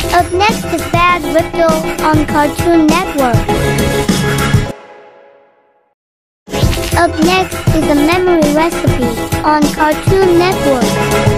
Up next is BAD Retiple on Cartoon Network. Up next is a memory recipe on Cartoon Network.